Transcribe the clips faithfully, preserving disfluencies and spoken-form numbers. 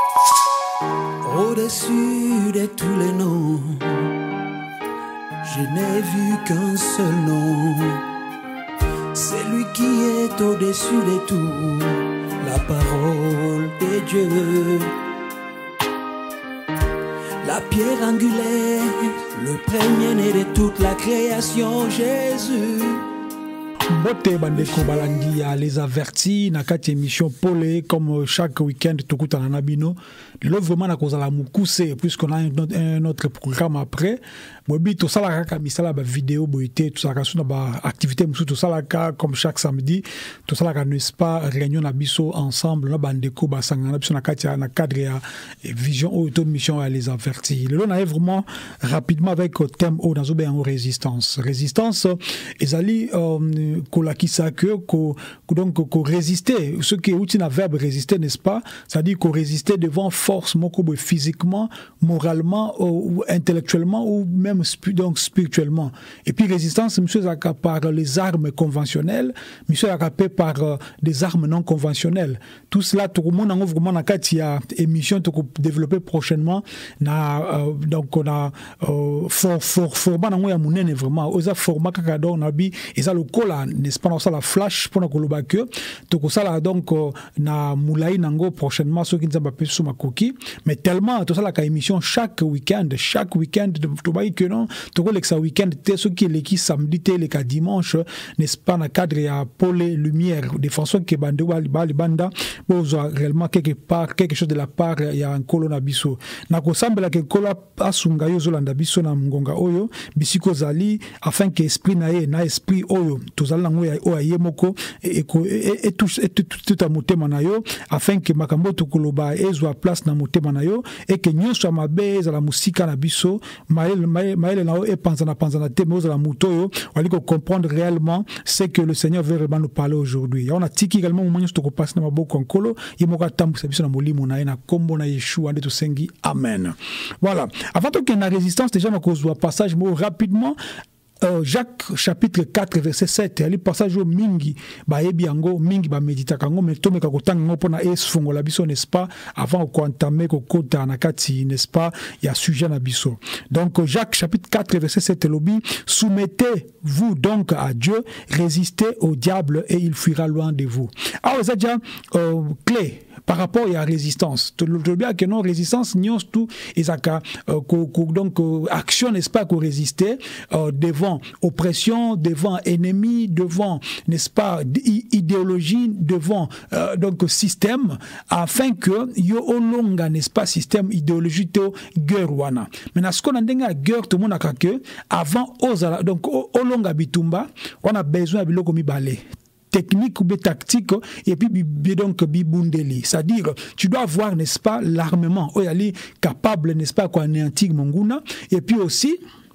Au-dessus de tous les noms, je n'ai vu qu'un seul nom. C'est lui qui est au-dessus de tout, la parole de Dieu. La pierre angulaire, le premier-né de toute la création, Jésus. Bote bandeko balandi ya les avertis na kati émission Polé comme chaque week-end tokuta na nabino le vraiment na kozala mukuse puisqu'on a un autre, un autre programme après mobi to sala kaka misala ba vidéo boité tout ça ka suna ba activité musu to sala ka comme chaque samedi to sala ka n'est pas réunion na biso ensemble na bandeko ba sangana biso na kati na cadre ya vision auto mission à les avertis le on a vraiment rapidement avec thème au dans en résistance résistance ezali euh, kolakisa que ko donc ko résister ce qui est outil na verbe résister n'est-ce pas c'est-à-dire qu'on résister devant force moko physiquement moralement ou intellectuellement ou même donc spirituellement et puis résistance monsieur zaka par les armes conventionnelles monsieur zaka par euh, des armes non conventionnelles tout cela tout le monde en vraiment na katia émission to développer prochainement na euh, donc on a euh, for for format na ya munene vraiment oza format kaka donc na bi eza le cola n'est-ce pas ça la flash pour nous koloba que to ça là donc na moulay nango prochainement ceux qui nous ont sur ma coquille mais tellement tout ça la émission chaque week-end chaque week-end to ba que non to ko l'exa week-end ceux qui les qui samedi té les ka dimanche n'est-ce pas na cadre ya Polé lumière de façon que bande bali banda bozo réellement quelque part quelque chose de la part ya un colonna biso na ko sambela que kola asunga yo zolanda biso na ngonga oyo bisiko zali afin que esprit na ye na esprit oyo tozala ngo ya oyemoko et et tout tout à motema na yo afin que makambo tukoloba ezwa place na motema na yo et que nyonso mabe za la musika na biso mael mael na e panzana panzana te moza la mutoyo wali ko comprendre réellement ce que le Seigneur veut vraiment nous parler aujourd'hui. On a tiki également moment nyonso to passe na maboko nkolo yemoka tambusa biso na molimo na na kombo na Yeshua nde to sengi amen. Voilà, avant que na résistance déjà na kozwa passage mo rapidement. Euh, Jacques chapitre quatre verset sept ali passage au mingi ba ebiango mingi ba medita kango metome ka kotanga ngo pona esfungo la biso n'est-ce pas avant ko entamer ko kota na kati n'est-ce pas il y a sujet na biso donc Jacques chapitre quatre verset sept lobi soumettez-vous donc à Dieu résistez au diable et il fuira loin de vous alors ça déjà euh, clé par rapport à la résistance tout le bien que non résistance nions tout ezaka euh, donc euh, action n'est-ce pas qu'on résister euh, devant oppression, devant ennemi, devant, n'est-ce pas, idéologie, devant euh, donc système, afin que yo olonga, n'est-ce pas, système idéologique to guerre wana. Mais ce qu'on a denga guerre tout le monde a que avant ozala donc olonga bitumba, on a besoin de biloko mibale. Technique ou tactique et puis donc bibundeli c'est-à-dire tu dois avoir n'est-ce pas l'armement oyali capable n'est-ce pas quoi anéantir monguna et puis aussi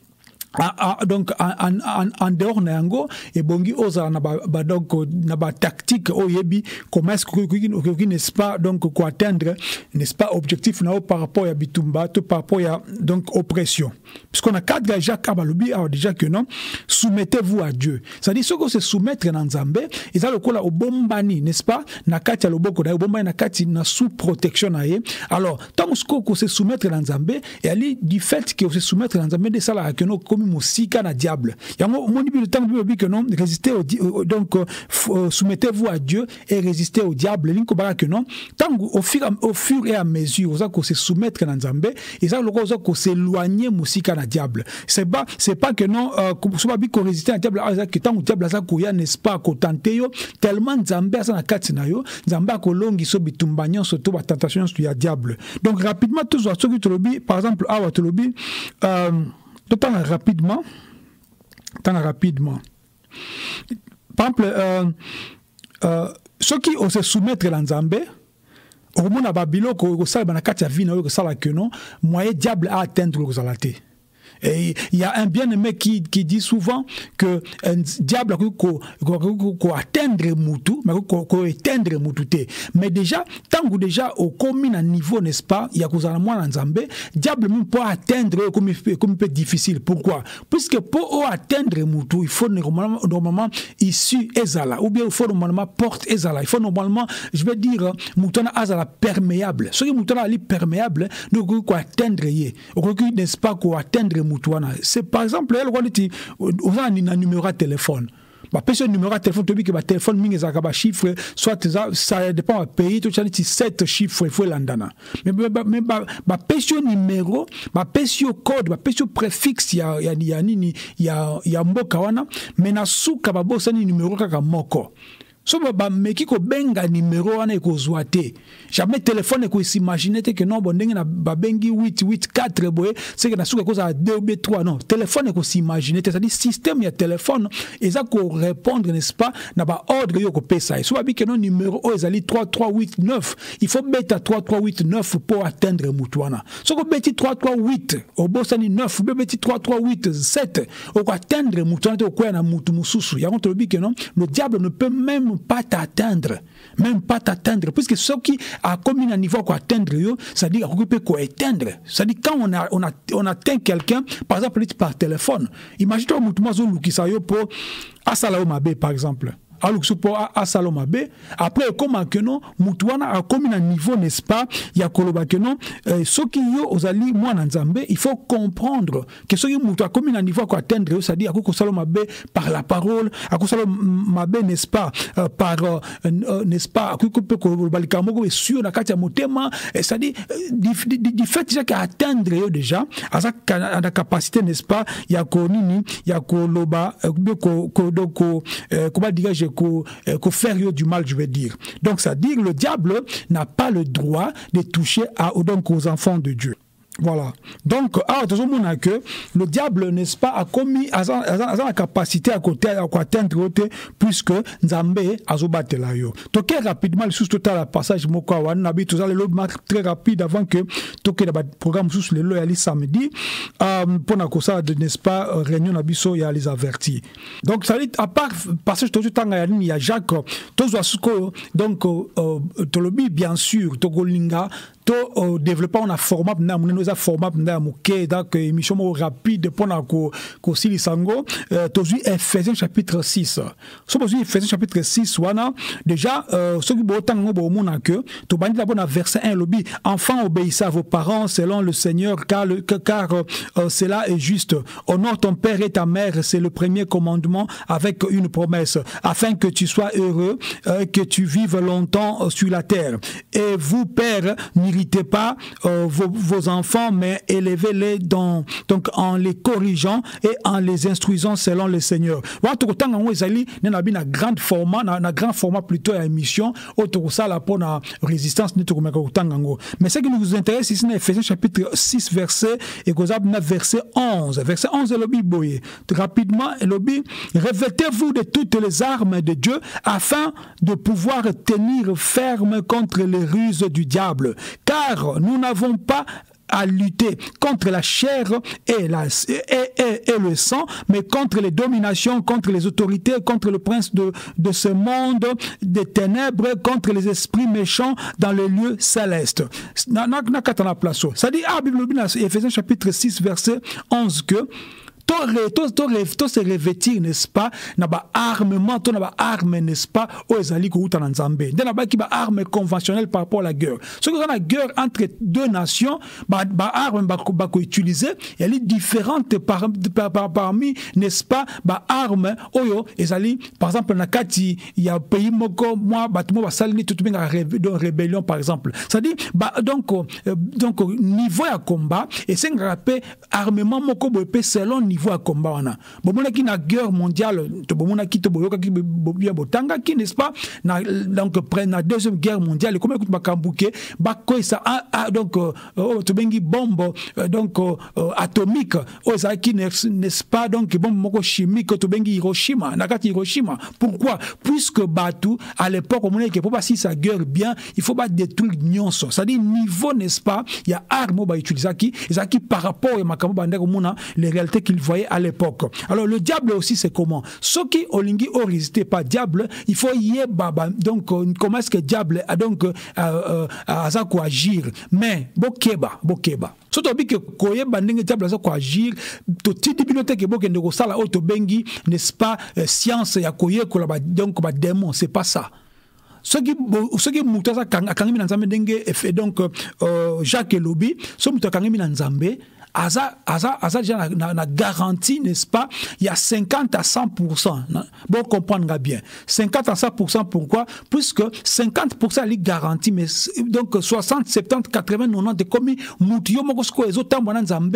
Ah, ah, donc en, en, en dehors na yango et bongi oza na ba, ba donc na ba tactique oyebi comment est-ce que n'est-ce pas donc quoi atteindre n'est-ce pas objectif na par rapport à bitumba tout par rapport à donc oppression puisqu'on a cadre Jacques Abalobi a déjà que non soumettez-vous à Dieu c'est-à-dire ce que se soumettre na Nzambe et ça le kola obombani n'est-ce pas na kati ya loboko na obombani na kati na sous protection na ye alors tant que se soumettre na Nzambe et ali du fait que se soumettre na Nzambe de ça là que non musika na diable yango moni bi le temps bi que non résister au donc euh, soumettez-vous à Dieu et résistez au diable linko bara que non tant au fur au fur et à mesure ça ko se soumettre na Nzambe et ça loko ça ko s'éloigner musika na diable c'est pas c'est pas que non so ba bi ko résister à diable ça que tant au diable ça ko ya n'est-ce pas ko tenter yo tellement Nzambe ça na kati na yo Nzambe ko longi so bitumbanyo so to ba tentation so ya diable donc rapidement tout ça ce que tu lobi par exemple awa tu lobi euh tant rapidement, tant rapidement. Par exemple, euh, euh, ceux qui osent se soumettre à Nzambe, au moment où Babylone, au sein de la carte vie, au sein de la moyen diable à atteindre le zalate. Et il y a un bien-aimé qui, qui dit souvent que un diable a atteindre mutu, mais a éteindre mutu. Mais déjà, tant que déjà au commun niveau, n'est-ce pas, il y a que ça moi en Zambé, diable même peut atteindre comme comme peu difficile. Pourquoi? Puisque pour atteindre mutu, il faut normalement normalement issue ezala ou bien il faut normalement porte ezala. Il faut normalement, je vais dire, mutana azala perméable. Ce qui mutana ali perméable, donc quoi atteindre yé. N'est-ce pas quoi atteindre c'est par exemple elle dit on a un numéro de téléphone bah personne numéro de téléphone tu dis que bah téléphone mingi za ka chiffre soit ça dépend du pays tu as dit sept chiffres il faut l'andana mais mais bah personne numéro bah personne code bah personne préfixe ya ya ya nini ya ya mboka wana mais na suka ba bossa ni numéro kaka moko. So ba meki ko benga numéro wana ko zoate jamais téléphone ko s'imaginer que non bon ndenge na ba bengi huit huit quatre boye c'est que na suka ko za deux ou trois non téléphone ko s'imaginer c'est-à-dire système ya téléphone et ça ko répondre n'est-ce pas na ba ordre yo ko pesa so ba bi que non numéro o ezali trois trois huit neuf il faut beta trois trois huit neuf pour atteindre mutuana so ko beti trois trois huit au bosani neuf be beti trois trois huit sept au ko atteindre mutuana to ko na mutu mususu ya contre bi que non le diable ne peut même pas t'atteindre, même pas t'atteindre, puisque ce qui a commis un niveau quoi atteindre, ça dit qu'on peut quoi éteindre. Ça dit quand on a on a on atteint quelqu'un, par exemple par téléphone. Imagine-toi mutumo zulu qui ça yo pour asala mabe par exemple. Alors pour à Salomabe après comment que non mutuana a comme un niveau n'est-ce pas il y a koloba que non ce qui yo ozali moi na Nzambe il faut comprendre que ce qui mutua comme un niveau quoi atteindre c'est-à-dire à Salomabe par la parole à Salomabe n'est-ce pas euh, par euh, n'est-ce pas à ko balikamogo sur na kati ya motema c'est-à-dire du fait déjà qu'à atteindre yo déjà à sa capacité n'est-ce pas il y a ko nini il y a koloba ko ko donc comment dire Qu'au faire du mal, je vais dire. Donc, ça veut dire le diable n'a pas le droit de toucher à, donc, aux enfants de Dieu. Voilà. Donc, alors, tout le monde a que le diable, n'est-ce pas, a commis, a, a, a, a la capacité à côté, à atteindre côté, puisque Nzambe a zobate la yo. Toquer rapidement, sous total, le passage, moko, wan, nabi, tout ça, le lot très rapide avant que, toquer le programme sous le lot, yali samedi, euh, pour na kosa, n'est-ce pas, réunion nabiso, yali les avertis. Donc, ça dit, à part, passage, tout le temps, il y a Jacques, tout ça, donc, euh, Tolobi, bien sûr, Togolinga, to uh, développer un format na mun nous a format na muke donc émission rapide pour na ko ko sili sango euh, to ju Ephésiens chapitre six so bo ju Ephésiens chapitre six wana déjà euh, ce qui bo tango bo mona que to bandi d'abord na verset un lobby enfants obéissez à vos parents selon le Seigneur car le, car euh, cela est juste honore ton père et ta mère c'est le premier commandement avec une promesse afin que tu sois heureux euh, que tu vives longtemps euh, sur la terre et vous pères n'irritez pas euh, vos, vos enfants, mais élevez-les dans, donc en les corrigeant et en les instruisant selon le Seigneur. Un grand format, un grand format plutôt à émission, autour ça la pour la résistance. Mais ce qui nous intéresse ici, c'est Ephésiens chapitre six, verset et verset onze. Verset onze, lobby boye. Rapidement, lobby, revêtez-vous de toutes les armes de Dieu afin de pouvoir tenir ferme contre les ruses du diable. Car nous n'avons pas à lutter contre la chair et, la, et, et, et le sang, mais contre les dominations, contre les autorités, contre le prince de, de ce monde des ténèbres, contre les esprits méchants dans les lieux célestes. Ça dit, ah, Bible, Ephésiens chapitre six, verset onze, que to se revêtir n'est-ce pas na ba armement to na ba arme n'est-ce pas o ezali ko uta na Nzambe de na ba ki ba arme conventionnelle par rapport à la guerre ce que la guerre entre deux nations ba ba arme ba ko ba ko utiliser elle est différente par, par, par parmi n'est-ce pas ba arme oyo ezali par exemple na kati il y a pays moko moi ba tout ba salini tout benga rébellion par exemple ça dit ba donc euh, donc niveau ya combat et c'est rappel armement moko bo pe selon niveau à combat wana bomona ki na guerre mondiale to bomona ki to boyoka ki bobia botanga ki n'est-ce pas na donc près na deuxième guerre mondiale comme écoute bakambuke ba ko ça donc euh, to bengi bombe euh, donc euh, atomique o ça qui n'est-ce pas donc bombe moko chimique to bengi Hiroshima nakati Hiroshima pourquoi puisque batu à l'époque on que pour pas si ça guerre bien il faut pas détruire nyonso ça dit niveau n'est-ce pas il y a arme ba utiliser qui ça qui par rapport à makambo bandeko mona les réalités qu'il voyait à l'époque alors le diable aussi c'est comment ceux qui olingi ont résisté pas diable il faut y baba donc comment est-ce que diable a donc euh, euh, à ça quoi agir mais bokeba bokeba surtout que koyeba ndenge diable ça quoi agir to ti bibliothèque boke ndeko sala auto bengi n'est-ce pas euh, science ya koye ko la donc ba démon c'est pas ça ce qui ce qui mutasa kangami na nzambe ndenge fait donc euh, Jacques Elobi so muta kangami na nzambe Aza, Aza, Aza déjà na, na garantie, n'est-ce pas? Il y a cinquante à cent pour cent. Bon, comprendre bien. cinquante à cent pour cent, pourquoi? Puisque cinquante pour cent est garantie, mais donc soixante, soixante-dix, quatre-vingts, quatre-vingt-dix, comme Moutio, Mokosko, les autres,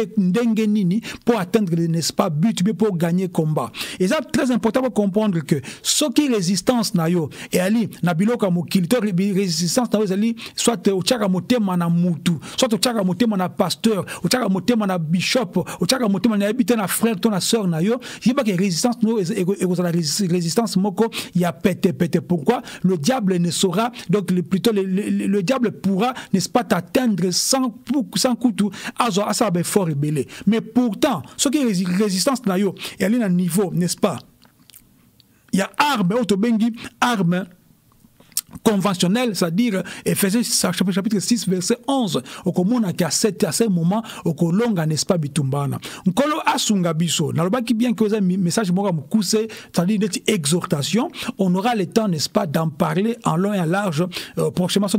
nini pour atteindre, n'est-ce pas, but, pour gagner combat. Et c'est très important pour comprendre que ce qui résistance, nayo, et ali, nabilo comme kilteur, résistance, nayo, soit au tchaka motema na moutu, soit au tchaka motema na pasteur, au tchaka motema na bishop au tchaka motema na habité na frère ton na sœur na yo il pas que résistance nous et la résistance moko il y a pété pété pourquoi le diable ne saura donc le, plutôt le, le, le, le diable pourra n'est-ce pas t'atteindre sans sans couteau à ça ben fort rebelle mais pourtant ce qui est résistance na yo elle est à niveau n'est-ce pas il y a arme autobengi arme conventionnel, c'est-à-dire Ephésiens chapitre six verset onze au komona ki à cet à ce moment au kolonga n'est-ce pas bitumbana nkolo asunga biso nalobaki bien que un message moka mukuse c'est-à-dire une exhortation on aura le temps n'est-ce pas d'en parler en long et en large euh, prochainement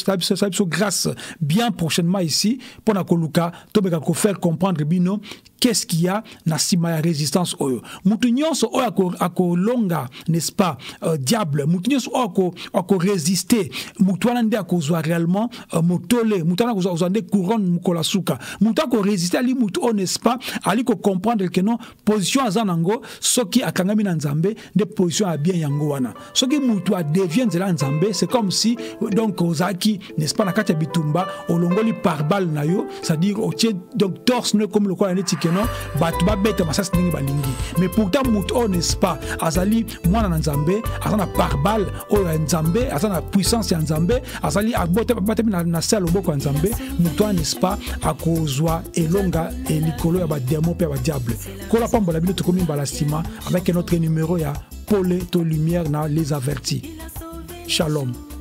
grâce bien prochainement ici pour na koluka tobeka ko faire comprendre bino qu'est-ce qu'il y a na sima ya résistance oyo mutu nyonso oyo akolonga n'est-ce pas euh, diable mutu nyonso oyo ako résister mutwana nde akozwa réellement uh, motole mutwana akozwa nde couronne mukola suka mutu ako résister ali mutu on n'est-ce pas ali ko comprendre que non position azanango soki akangami na nzambe de position a bien yango wana soki mutu a devient de la nzambe c'est comme si donc ozaki n'est-ce pas na kati bitumba olongoli par balle na yo c'est-à-dire o tie donc torse ne comme le quoi neti que non batu ba beta masasi ndingi balingi mais pourtant mutu on n'est-ce pas azali mwana na nzambe azana par balle o nzambe azana puissance ya nzambe azali abote batemi na na selo boko ya nzambe muto n'est-ce pas akozwa elonga et likolo ya ba démon pe ba diable kola pambola bino tokomi balastima avec notre numéro ya Pole to lumière na les avertis. Shalom.